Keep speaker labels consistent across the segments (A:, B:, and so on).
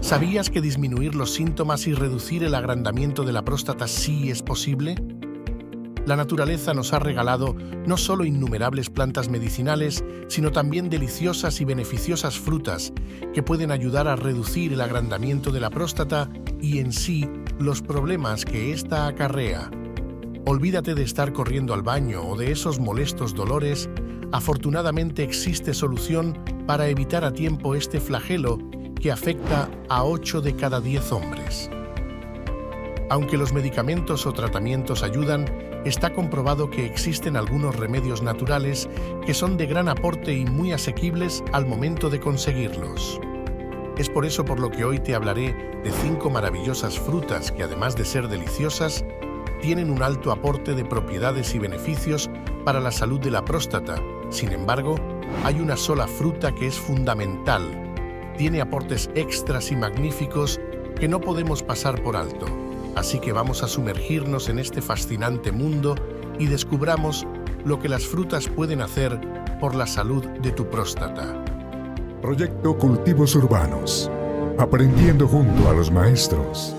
A: ¿Sabías que disminuir los síntomas y reducir el agrandamiento de la próstata sí es posible? La naturaleza nos ha regalado no solo innumerables plantas medicinales, sino también deliciosas y beneficiosas frutas que pueden ayudar a reducir el agrandamiento de la próstata y en sí los problemas que ésta acarrea. Olvídate de estar corriendo al baño o de esos molestos dolores. Afortunadamente existe solución para evitar a tiempo este flagelo que afecta a 8 de cada 10 hombres. Aunque los medicamentos o tratamientos ayudan, está comprobado que existen algunos remedios naturales que son de gran aporte y muy asequibles al momento de conseguirlos. Es por eso por lo que hoy te hablaré de 5 maravillosas frutas que, además de ser deliciosas, tienen un alto aporte de propiedades y beneficios para la salud de la próstata. Sin embargo, hay una sola fruta que es fundamental. Tiene aportes extras y magníficos que no podemos pasar por alto. Así que vamos a sumergirnos en este fascinante mundo y descubramos lo que las frutas pueden hacer por la salud de tu próstata.
B: Proyecto Cultivos Urbanos. Aprendiendo junto a los maestros.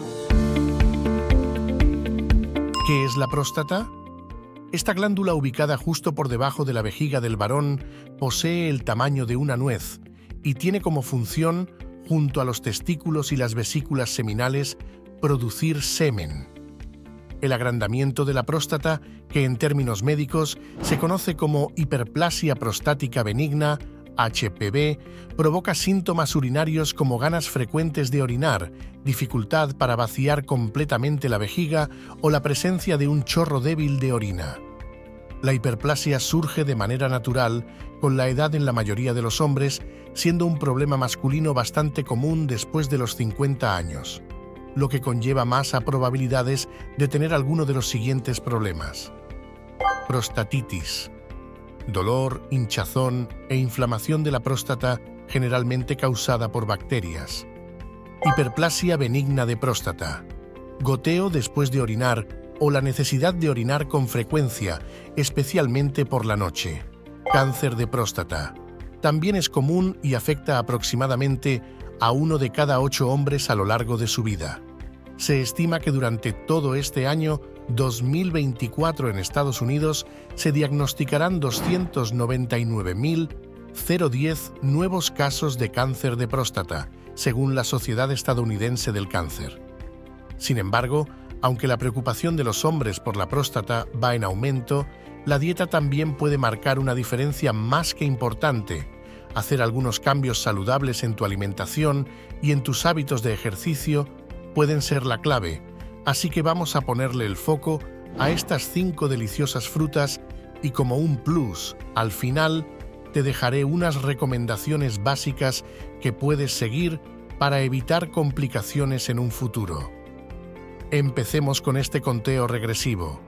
A: ¿Qué es la próstata? Esta glándula, ubicada justo por debajo de la vejiga del varón, posee el tamaño de una nuez y tiene como función, junto a los testículos y las vesículas seminales, producir semen. El agrandamiento de la próstata, que en términos médicos se conoce como hiperplasia prostática benigna, HPB, provoca síntomas urinarios como ganas frecuentes de orinar, dificultad para vaciar completamente la vejiga o la presencia de un chorro débil de orina. La hiperplasia surge de manera natural con la edad en la mayoría de los hombres, siendo un problema masculino bastante común después de los 50 años, lo que conlleva más a probabilidades de tener alguno de los siguientes problemas. Prostatitis. Dolor, hinchazón e inflamación de la próstata, generalmente causada por bacterias. Hiperplasia benigna de próstata. Goteo después de orinar o la necesidad de orinar con frecuencia, especialmente por la noche. Cáncer de próstata. También es común y afecta aproximadamente a 1 de cada 8 hombres a lo largo de su vida. Se estima que durante todo este año 2024 en Estados Unidos se diagnosticarán 299.010 nuevos casos de cáncer de próstata, según la Sociedad Estadounidense del Cáncer. Sin embargo, aunque la preocupación de los hombres por la próstata va en aumento, la dieta también puede marcar una diferencia más que importante. Hacer algunos cambios saludables en tu alimentación y en tus hábitos de ejercicio pueden ser la clave, así que vamos a ponerle el foco a estas 5 deliciosas frutas y como un plus, al final, te dejaré unas recomendaciones básicas que puedes seguir para evitar complicaciones en un futuro. Empecemos con este conteo regresivo.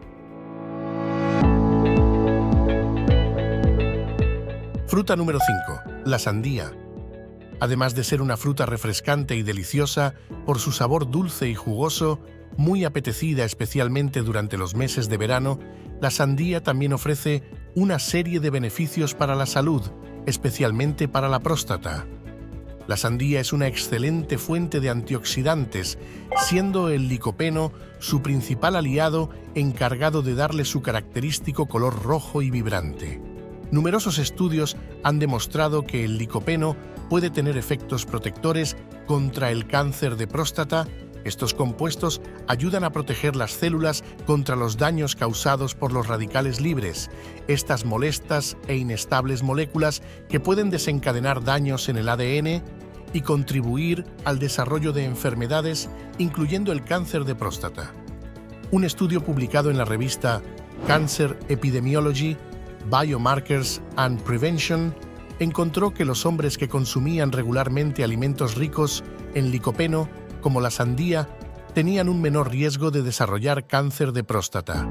A: Fruta número 5, la sandía. Además de ser una fruta refrescante y deliciosa por su sabor dulce y jugoso, muy apetecida especialmente durante los meses de verano, la sandía también ofrece una serie de beneficios para la salud, especialmente para la próstata. La sandía es una excelente fuente de antioxidantes, siendo el licopeno su principal aliado encargado de darle su característico color rojo y vibrante. Numerosos estudios han demostrado que el licopeno puede tener efectos protectores contra el cáncer de próstata. Estos compuestos ayudan a proteger las células contra los daños causados por los radicales libres, estas molestas e inestables moléculas que pueden desencadenar daños en el ADN y contribuir al desarrollo de enfermedades, incluyendo el cáncer de próstata. Un estudio publicado en la revista Cancer Epidemiology, Biomarkers and Prevention encontró que los hombres que consumían regularmente alimentos ricos en licopeno, como la sandía, tenían un menor riesgo de desarrollar cáncer de próstata.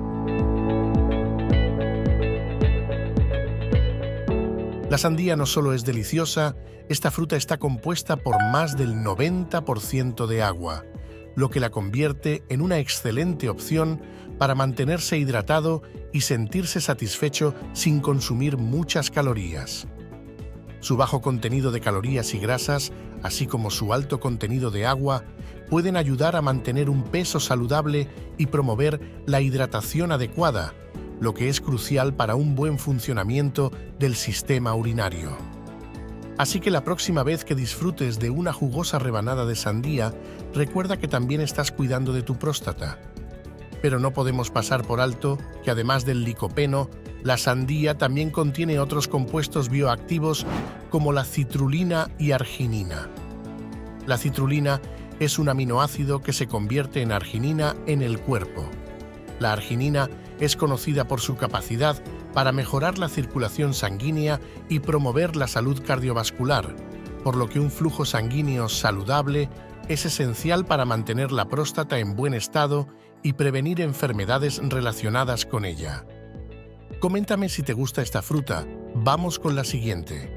A: La sandía no solo es deliciosa, esta fruta está compuesta por más del 90% de agua, lo que la convierte en una excelente opción para mantenerse hidratado y sentirse satisfecho sin consumir muchas calorías. Su bajo contenido de calorías y grasas, así como su alto contenido de agua, pueden ayudar a mantener un peso saludable y promover la hidratación adecuada, lo que es crucial para un buen funcionamiento del sistema urinario. Así que la próxima vez que disfrutes de una jugosa rebanada de sandía, recuerda que también estás cuidando de tu próstata. Pero no podemos pasar por alto que además del licopeno, la sandía también contiene otros compuestos bioactivos como la citrulina y arginina. La citrulina es un aminoácido que se convierte en arginina en el cuerpo. La arginina es conocida por su capacidad para mejorar la circulación sanguínea y promover la salud cardiovascular, por lo que un flujo sanguíneo saludable es esencial para mantener la próstata en buen estado y prevenir enfermedades relacionadas con ella. Coméntame si te gusta esta fruta. Vamos con la siguiente.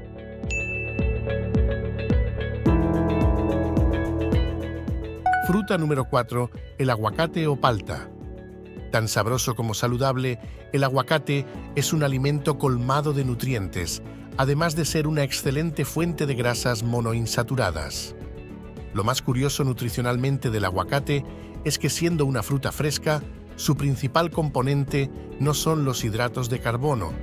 A: Fruta número 4, el aguacate o palta. Tan sabroso como saludable, el aguacate es un alimento colmado de nutrientes, además de ser una excelente fuente de grasas monoinsaturadas. Lo más curioso nutricionalmente del aguacate es que, siendo una fruta fresca, su principal componente no son los hidratos de carbono,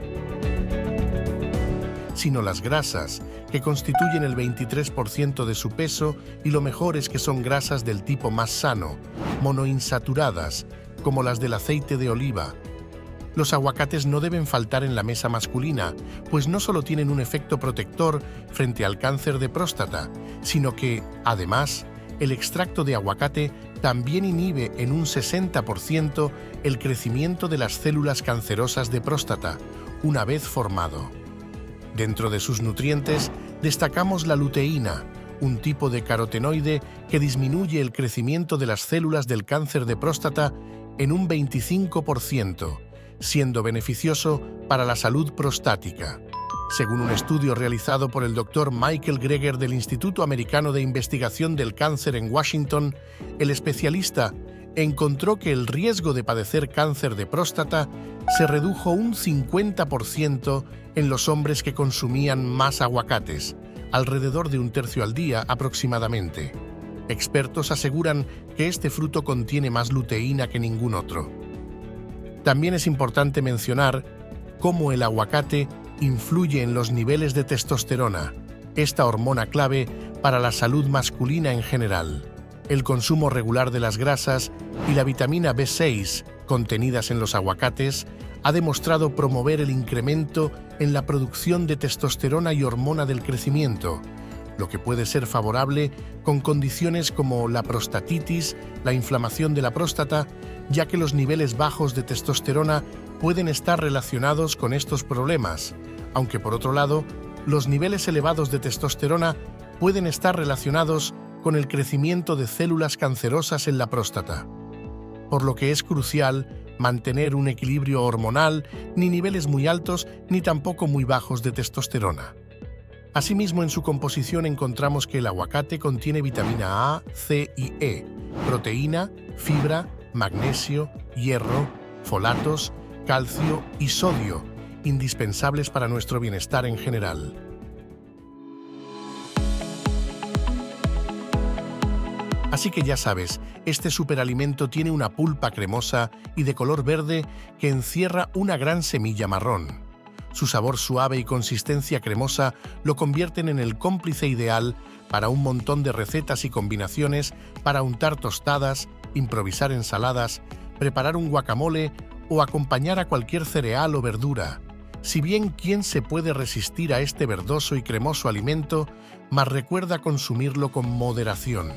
A: sino las grasas, que constituyen el 23% de su peso, y lo mejor es que son grasas del tipo más sano, monoinsaturadas, como las del aceite de oliva. Los aguacates no deben faltar en la mesa masculina, pues no solo tienen un efecto protector frente al cáncer de próstata, sino que, además, el extracto de aguacate también inhibe en un 60% el crecimiento de las células cancerosas de próstata, una vez formado. Dentro de sus nutrientes destacamos la luteína, un tipo de carotenoide que disminuye el crecimiento de las células del cáncer de próstata en un 25%, siendo beneficioso para la salud prostática. Según un estudio realizado por el Dr. Michael Greger del Instituto Americano de Investigación del Cáncer en Washington, el especialista encontró que el riesgo de padecer cáncer de próstata se redujo un 50% en los hombres que consumían más aguacates, alrededor de un tercio al día aproximadamente. Expertos aseguran que este fruto contiene más luteína que ningún otro. También es importante mencionar cómo el aguacate influye en los niveles de testosterona, esta hormona clave para la salud masculina en general. El consumo regular de las grasas y la vitamina B6 contenidas en los aguacates ha demostrado promover el incremento en la producción de testosterona y hormona del crecimiento, lo que puede ser favorable con condiciones como la prostatitis, la inflamación de la próstata, ya que los niveles bajos de testosterona pueden estar relacionados con estos problemas, aunque por otro lado, los niveles elevados de testosterona pueden estar relacionados con el crecimiento de células cancerosas en la próstata, por lo que es crucial mantener un equilibrio hormonal, ni niveles muy altos ni tampoco muy bajos de testosterona. Asimismo, en su composición encontramos que el aguacate contiene vitamina A, C y E, proteína, fibra, magnesio, hierro, folatos, calcio y sodio, indispensables para nuestro bienestar en general. Así que ya sabes, este superalimento tiene una pulpa cremosa y de color verde que encierra una gran semilla marrón. Su sabor suave y consistencia cremosa lo convierten en el cómplice ideal para un montón de recetas y combinaciones para untar tostadas, improvisar ensaladas, preparar un guacamole o acompañar a cualquier cereal o verdura. Si bien, ¿quién se puede resistir a este verdoso y cremoso alimento? Mas recuerda consumirlo con moderación.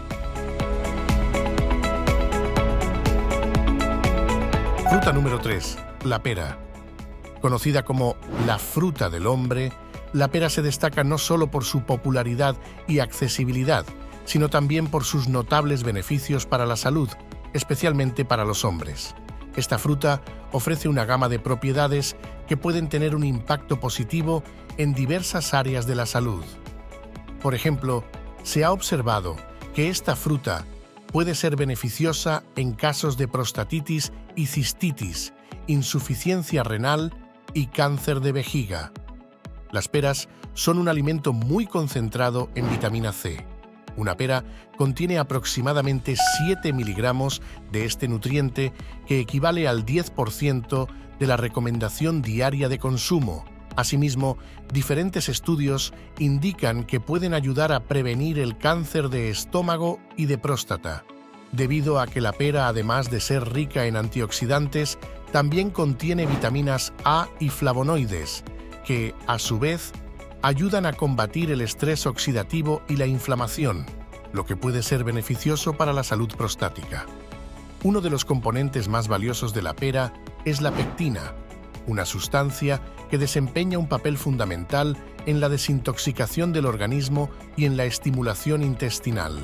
A: Fruta número 3, la pera. Conocida como la fruta del hombre, la pera se destaca no solo por su popularidad y accesibilidad, sino también por sus notables beneficios para la salud, especialmente para los hombres. Esta fruta ofrece una gama de propiedades que pueden tener un impacto positivo en diversas áreas de la salud. Por ejemplo, se ha observado que esta fruta puede ser beneficiosa en casos de prostatitis y cistitis, insuficiencia renal y cáncer de vejiga. Las peras son un alimento muy concentrado en vitamina C. Una pera contiene aproximadamente 7 miligramos de este nutriente, que equivale al 10% de la recomendación diaria de consumo. Asimismo, diferentes estudios indican que pueden ayudar a prevenir el cáncer de estómago y de próstata, debido a que la pera, además de ser rica en antioxidantes, también contiene vitaminas A y flavonoides, que, a su vez, ayudan a combatir el estrés oxidativo y la inflamación, lo que puede ser beneficioso para la salud prostática. Uno de los componentes más valiosos de la pera es la pectina, una sustancia que desempeña un papel fundamental en la desintoxicación del organismo y en la estimulación intestinal.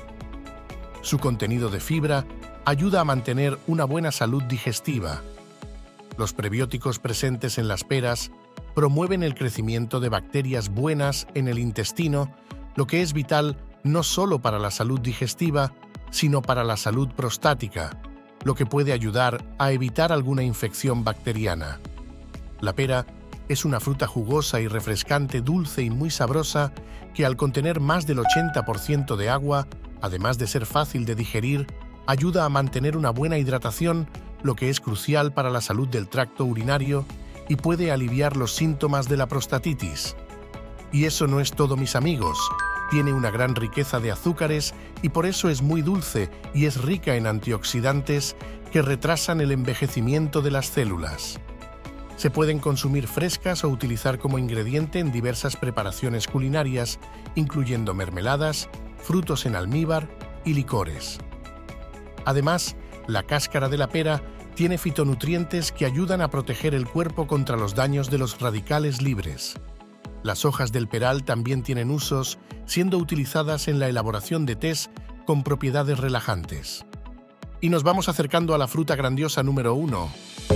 A: Su contenido de fibra ayuda a mantener una buena salud digestiva. Los prebióticos presentes en las peras promueven el crecimiento de bacterias buenas en el intestino, lo que es vital no solo para la salud digestiva, sino para la salud prostática, lo que puede ayudar a evitar alguna infección bacteriana. La pera es una fruta jugosa y refrescante, dulce y muy sabrosa, que al contener más del 80% de agua, además de ser fácil de digerir, ayuda a mantener una buena hidratación, lo que es crucial para la salud del tracto urinario y puede aliviar los síntomas de la prostatitis. Y eso no es todo, mis amigos. Tiene una gran riqueza de azúcares y por eso es muy dulce y es rica en antioxidantes que retrasan el envejecimiento de las células. Se pueden consumir frescas o utilizar como ingrediente en diversas preparaciones culinarias, incluyendo mermeladas, frutos en almíbar y licores. Además, la cáscara de la pera tiene fitonutrientes que ayudan a proteger el cuerpo contra los daños de los radicales libres. Las hojas del peral también tienen usos, siendo utilizadas en la elaboración de tés con propiedades relajantes. Y nos vamos acercando a la fruta grandiosa número 1.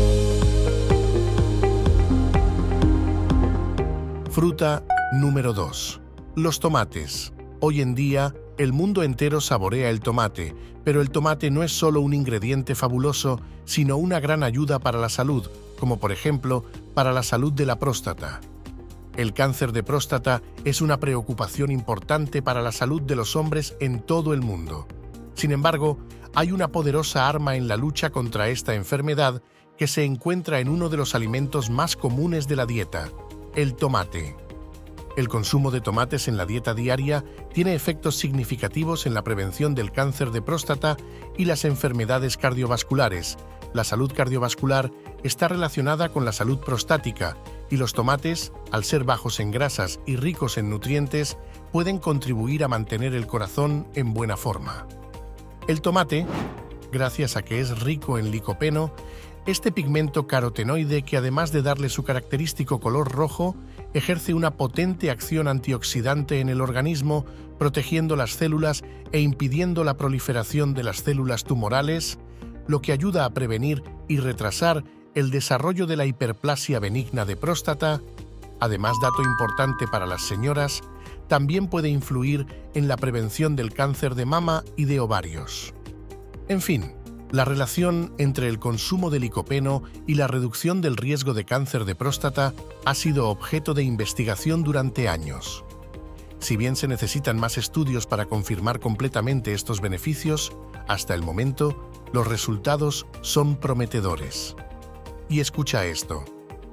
A: Fruta número 2. Los tomates. Hoy en día, el mundo entero saborea el tomate, pero el tomate no es solo un ingrediente fabuloso, sino una gran ayuda para la salud, como por ejemplo, para la salud de la próstata. El cáncer de próstata es una preocupación importante para la salud de los hombres en todo el mundo. Sin embargo, hay una poderosa arma en la lucha contra esta enfermedad que se encuentra en uno de los alimentos más comunes de la dieta: el tomate. El consumo de tomates en la dieta diaria tiene efectos significativos en la prevención del cáncer de próstata y las enfermedades cardiovasculares. La salud cardiovascular está relacionada con la salud prostática y los tomates, al ser bajos en grasas y ricos en nutrientes, pueden contribuir a mantener el corazón en buena forma. El tomate, gracias a que es rico en licopeno, este pigmento carotenoide que además de darle su característico color rojo, ejerce una potente acción antioxidante en el organismo, protegiendo las células e impidiendo la proliferación de las células tumorales, lo que ayuda a prevenir y retrasar el desarrollo de la hiperplasia benigna de próstata. Además, dato importante para las señoras, también puede influir en la prevención del cáncer de mama y de ovarios. En fin, la relación entre el consumo de licopeno y la reducción del riesgo de cáncer de próstata ha sido objeto de investigación durante años. Si bien se necesitan más estudios para confirmar completamente estos beneficios, hasta el momento, los resultados son prometedores. Y escucha esto.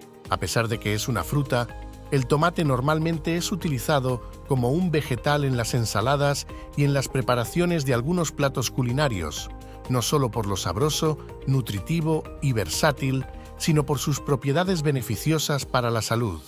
A: A pesar de que es una fruta, el tomate normalmente es utilizado como un vegetal en las ensaladas y en las preparaciones de algunos platos culinarios, no solo por lo sabroso, nutritivo y versátil, sino por sus propiedades beneficiosas para la salud.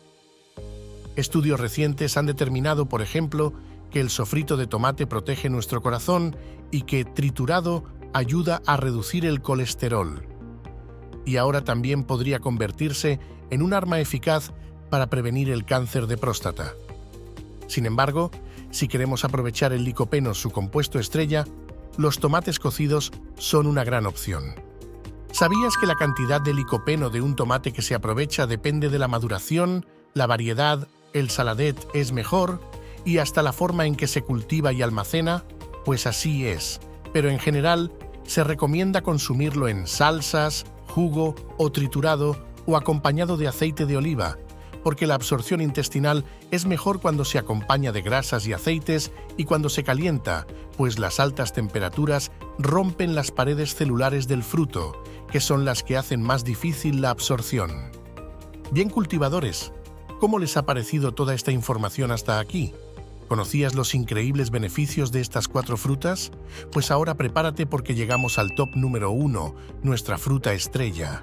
A: Estudios recientes han determinado, por ejemplo, que el sofrito de tomate protege nuestro corazón y que, triturado, ayuda a reducir el colesterol. Y ahora también podría convertirse en un arma eficaz para prevenir el cáncer de próstata. Sin embargo, si queremos aprovechar el licopeno, su compuesto estrella, los tomates cocidos son una gran opción. ¿Sabías que la cantidad de licopeno de un tomate que se aprovecha depende de la maduración, la variedad, el saladet es mejor y hasta la forma en que se cultiva y almacena? Pues así es, pero en general se recomienda consumirlo en salsas, jugo o triturado o acompañado de aceite de oliva, porque la absorción intestinal es mejor cuando se acompaña de grasas y aceites y cuando se calienta, pues las altas temperaturas rompen las paredes celulares del fruto, que son las que hacen más difícil la absorción. Bien, cultivadores, ¿cómo les ha parecido toda esta información hasta aquí? ¿Conocías los increíbles beneficios de estas 4 frutas? Pues ahora prepárate porque llegamos al top número 1, nuestra fruta estrella.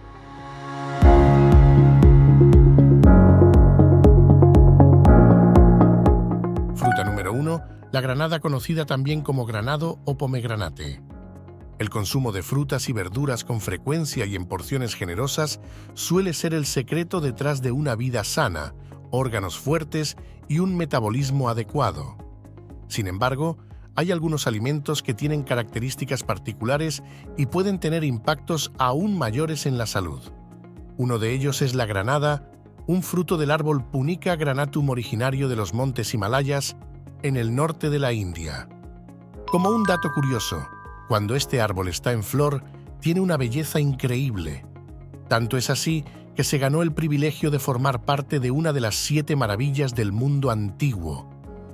A: Fruta número 1, la granada, conocida también como granado o pomegranate. El consumo de frutas y verduras con frecuencia y en porciones generosas suele ser el secreto detrás de una vida sana, órganos fuertes y un metabolismo adecuado. Sin embargo, hay algunos alimentos que tienen características particulares y pueden tener impactos aún mayores en la salud. Uno de ellos es la granada, un fruto del árbol Punica granatum originario de los montes Himalayas, en el norte de la India. Como un dato curioso, cuando este árbol está en flor, tiene una belleza increíble. Tanto es así que se ganó el privilegio de formar parte de una de las 7 maravillas del mundo antiguo,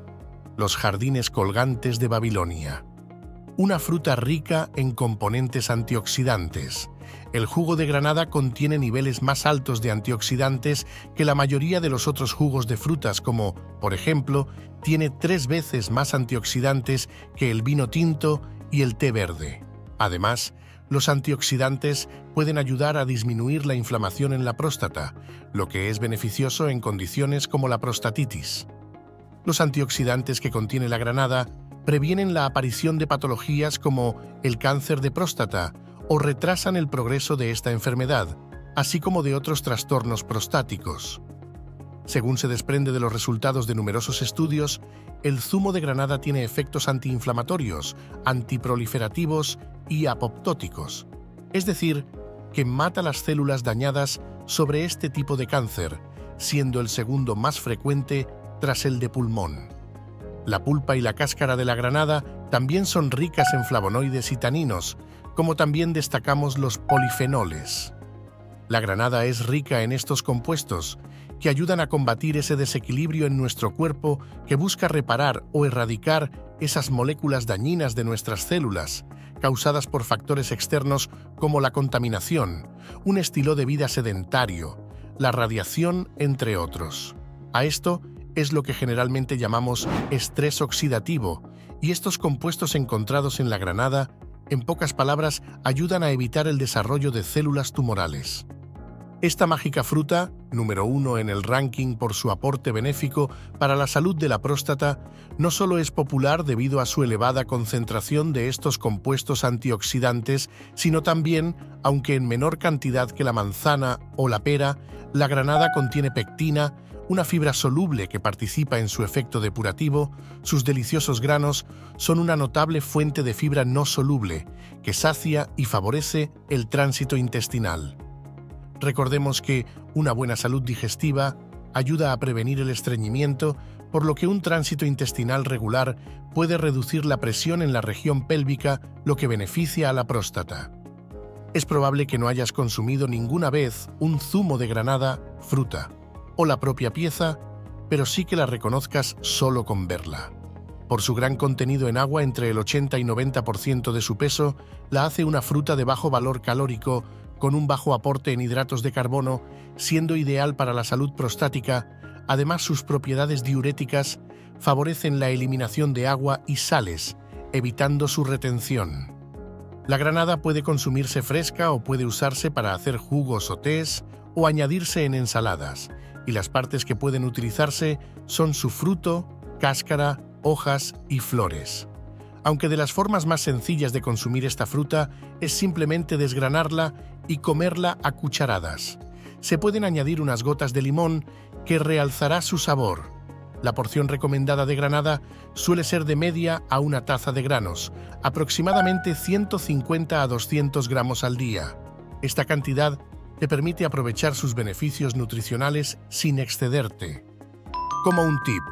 A: los jardines colgantes de Babilonia. Una fruta rica en componentes antioxidantes. El jugo de granada contiene niveles más altos de antioxidantes que la mayoría de los otros jugos de frutas, como, por ejemplo, tiene 3 veces más antioxidantes que el vino tinto y el té verde. Además, los antioxidantes pueden ayudar a disminuir la inflamación en la próstata, lo que es beneficioso en condiciones como la prostatitis. Los antioxidantes que contiene la granada previenen la aparición de patologías como el cáncer de próstata o retrasan el progreso de esta enfermedad, así como de otros trastornos prostáticos. Según se desprende de los resultados de numerosos estudios, el zumo de granada tiene efectos antiinflamatorios, antiproliferativos y apoptóticos, es decir, que mata las células dañadas sobre este tipo de cáncer, siendo el segundo más frecuente tras el de pulmón. La pulpa y la cáscara de la granada también son ricas en flavonoides y taninos, como también destacamos los polifenoles. La granada es rica en estos compuestos, que ayudan a combatir ese desequilibrio en nuestro cuerpo que busca reparar o erradicar esas moléculas dañinas de nuestras células, causadas por factores externos como la contaminación, un estilo de vida sedentario, la radiación, entre otros. A esto es lo que generalmente llamamos estrés oxidativo, y estos compuestos encontrados en la granada, en pocas palabras, ayudan a evitar el desarrollo de células tumorales. Esta mágica fruta, número 1 en el ranking por su aporte benéfico para la salud de la próstata, no solo es popular debido a su elevada concentración de estos compuestos antioxidantes, sino también, aunque en menor cantidad que la manzana o la pera, la granada contiene pectina, una fibra soluble que participa en su efecto depurativo. Sus deliciosos granos son una notable fuente de fibra no soluble que sacia y favorece el tránsito intestinal. Recordemos que una buena salud digestiva ayuda a prevenir el estreñimiento, por lo que un tránsito intestinal regular puede reducir la presión en la región pélvica, lo que beneficia a la próstata. Es probable que no hayas consumido ninguna vez un zumo de granada, fruta, o la propia pieza, pero sí que la reconozcas solo con verla. Por su gran contenido en agua, entre el 80 y 90% de su peso, la hace una fruta de bajo valor calórico, con un bajo aporte en hidratos de carbono, siendo ideal para la salud prostática. Además, sus propiedades diuréticas favorecen la eliminación de agua y sales, evitando su retención. La granada puede consumirse fresca o puede usarse para hacer jugos o tés o añadirse en ensaladas, y las partes que pueden utilizarse son su fruto, cáscara, hojas y flores. Aunque de las formas más sencillas de consumir esta fruta es simplemente desgranarla y comerla a cucharadas. Se pueden añadir unas gotas de limón que realzará su sabor. La porción recomendada de granada suele ser de media a una taza de granos, aproximadamente 150 a 200 gramos al día. Esta cantidad te permite aprovechar sus beneficios nutricionales sin excederte. Como un tip,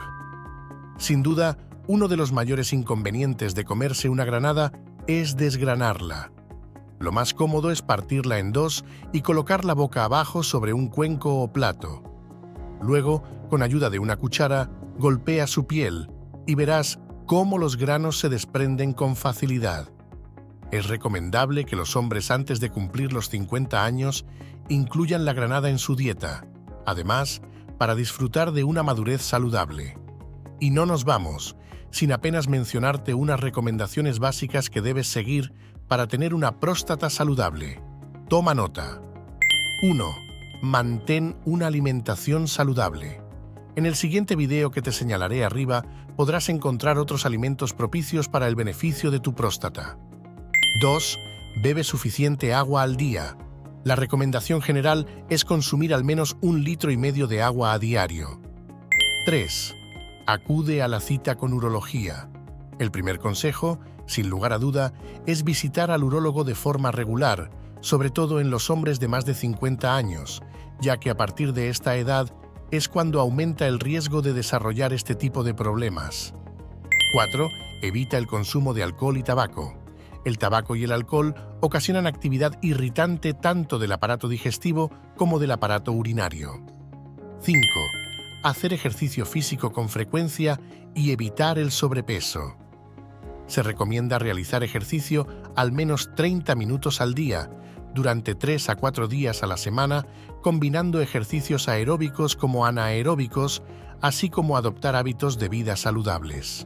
A: sin duda, uno de los mayores inconvenientes de comerse una granada es desgranarla. Lo más cómodo es partirla en dos y colocarla boca abajo sobre un cuenco o plato. Luego, con ayuda de una cuchara, golpea su piel y verás cómo los granos se desprenden con facilidad. Es recomendable que los hombres antes de cumplir los 50 años incluyan la granada en su dieta, además, para disfrutar de una madurez saludable. Y no nos vamos sin apenas mencionarte unas recomendaciones básicas que debes seguir para tener una próstata saludable. Toma nota. 1. Mantén una alimentación saludable. En el siguiente video que te señalaré arriba podrás encontrar otros alimentos propicios para el beneficio de tu próstata. 2. Bebe suficiente agua al día. La recomendación general es consumir al menos 1,5 litros de agua a diario. 3. Acude a la cita con urología. El primer consejo, sin lugar a duda, es visitar al urólogo de forma regular, sobre todo en los hombres de más de 50 años, ya que a partir de esta edad es cuando aumenta el riesgo de desarrollar este tipo de problemas. 4. Evita el consumo de alcohol y tabaco. El tabaco y el alcohol ocasionan actividad irritante tanto del aparato digestivo como del aparato urinario. 5. Hacer ejercicio físico con frecuencia y evitar el sobrepeso. Se recomienda realizar ejercicio al menos 30 minutos al día, durante 3 a 4 días a la semana, combinando ejercicios aeróbicos como anaeróbicos, así como adoptar hábitos de vida saludables.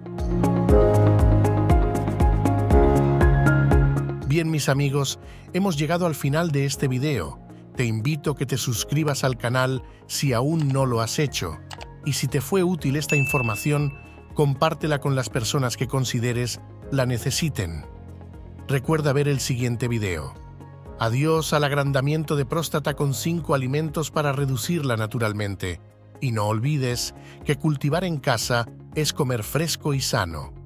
A: Bien, mis amigos, hemos llegado al final de este video. Te invito a que te suscribas al canal si aún no lo has hecho. Y si te fue útil esta información, compártela con las personas que consideres la necesiten. Recuerda ver el siguiente video. Adiós al agrandamiento de próstata con 5 alimentos para reducirla naturalmente. Y no olvides que cultivar en casa es comer fresco y sano.